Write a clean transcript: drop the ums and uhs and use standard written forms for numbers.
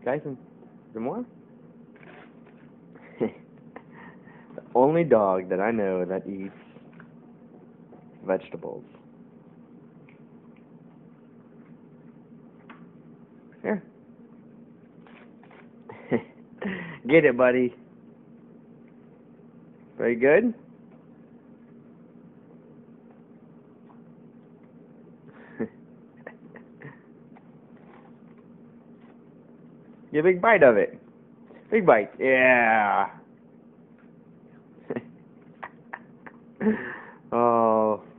Tyson, some more? The only dog that I know that eats vegetables. Here. Get it, buddy. Very good. Get a big bite of it. Big bite. Yeah. Oh.